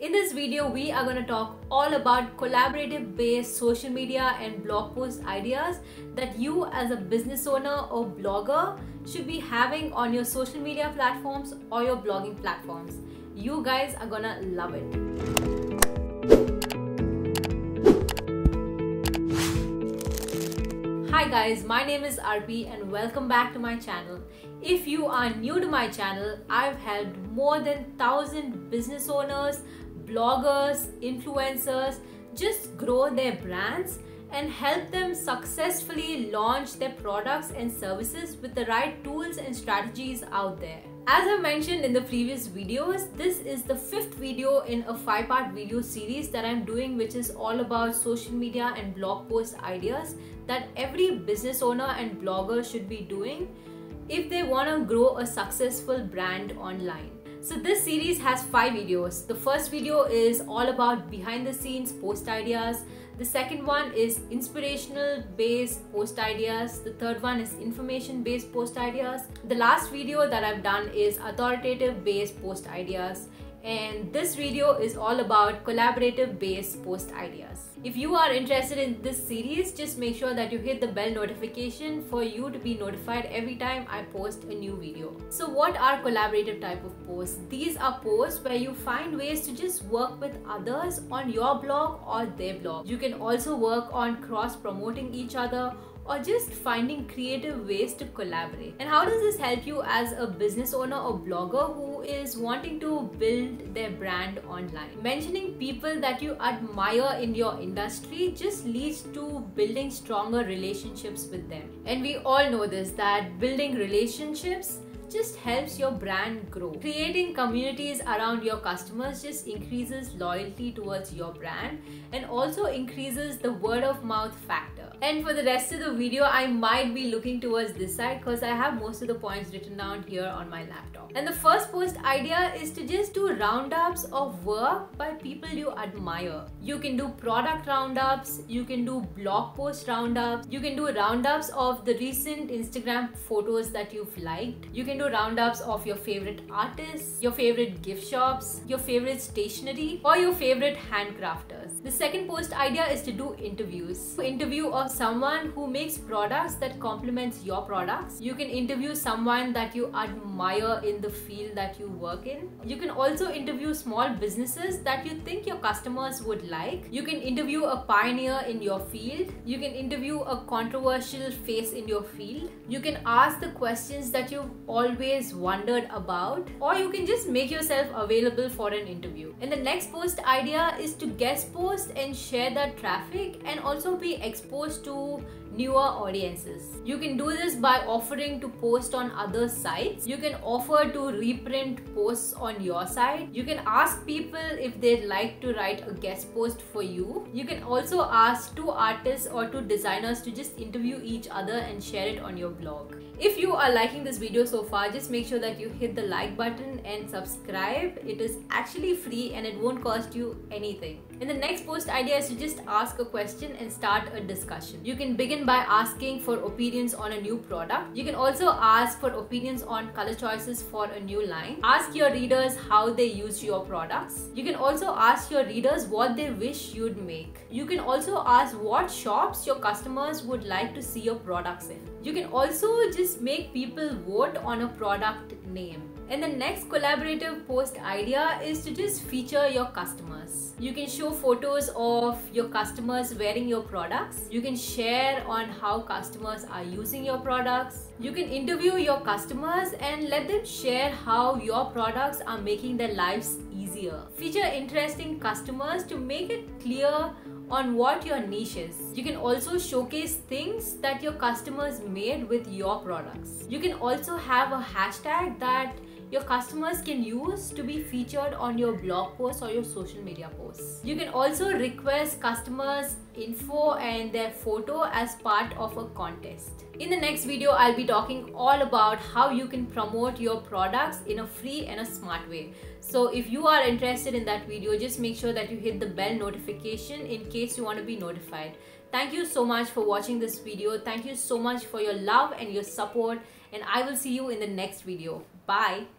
In this video, we are going to talk all about collaborative based social media and blog post ideas that you as a business owner or blogger should be having on your social media platforms or your blogging platforms. You guys are gonna love it. Hi guys, my name is RP and welcome back to my channel. If you are new to my channel, I've helped more than 1,000 business owners, bloggers, influencers just grow their brands and help them successfully launch their products and services with the right tools and strategies out there. As I mentioned in the previous videos, this is the 5th video in a 5-part video series that I'm doing, which is all about social media and blog post ideas that every business owner and blogger should be doing if they want to grow a successful brand online. So this series has 5 videos. The first video is all about behind the scenes post ideas. The second one is inspirational based post ideas. The third one is information based post ideas. The last video that I've done is authoritative based post ideas. And this video is all about collaborative based post ideas. If you are interested in this series, just make sure that you hit the bell notification for you to be notified every time I post a new video. So what are collaborative type of posts? These are posts where you find ways to just work with others on your blog or their blog. You can also work on cross promoting each other or just finding creative ways to collaborate. And how does this help you as a business owner or blogger who is wanting to build their brand online? Mentioning people that you admire in your industry just leads to building stronger relationships with them. And we all know this, that building relationships just helps your brand grow. Creating communities around your customers just increases loyalty towards your brand and also increases the word of mouth factor. And for the rest of the video, I might be looking towards this side because I have most of the points written down here on my laptop. And the first post idea is to just do roundups of work by people you admire. You can do product roundups, you can do blog post roundups, you can do roundups of the recent Instagram photos that you've liked. You can do roundups of your favorite artists, your favorite gift shops, your favorite stationery, or your favorite handcrafters. The second post idea is to do interviews. Interview of someone who makes products that complements your products. You can interview someone that you admire in the field that you work in. You can also interview small businesses that you think your customers would like. You can interview a pioneer in your field. You can interview a controversial face in your field. You can ask the questions that you've always wondered about, or you can just make yourself available for an interview. And the next post idea is to guest post and share that traffic and also be exposed to newer audiences. You can do this by offering to post on other sites. You can offer to reprint posts on your site. You can ask people if they'd like to write a guest post for you. You can also ask 2 artists or 2 designers to just interview each other and share it on your blog. If you are liking this video so far, just make sure that you hit the like button and subscribe. It is actually free and it won't cost you anything. And the next post idea is to just ask a question and start a discussion. You can begin by asking for opinions on a new product. You can also ask for opinions on color choices for a new line. Ask your readers how they use your products. You can also ask your readers what they wish you'd make. You can also ask what shops your customers would like to see your products in. You can also just make people vote on a product name. And the next collaborative post idea is to just feature your customers. You can show photos of your customers wearing your products. You can share on how customers are using your products. You can interview your customers and let them share how your products are making their lives easier. Feature interesting customers to make it clear on what your niche is. You can also showcase things that your customers made with your products. You can also have a hashtag that your customers can use to be featured on your blog posts or your social media posts. You can also request customers' info and their photo as part of a contest. In the next video, I'll be talking all about how you can promote your products in a free and a smart way. So if you are interested in that video, just make sure that you hit the bell notification in case you want to be notified. Thank you so much for watching this video. Thank you so much for your love and your support, and I will see you in the next video. Bye.